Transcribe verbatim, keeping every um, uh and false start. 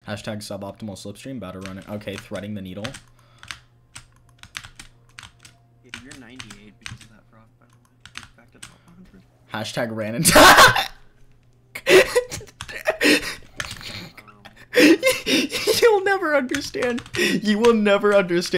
Hashtag suboptimal slipstream. About to run it. Okay, threading the needle. Yeah, you're ninety-eight because of that frog, by the way. Back to top one hundred. Hashtag ran into. You'll never understand. You will never understand.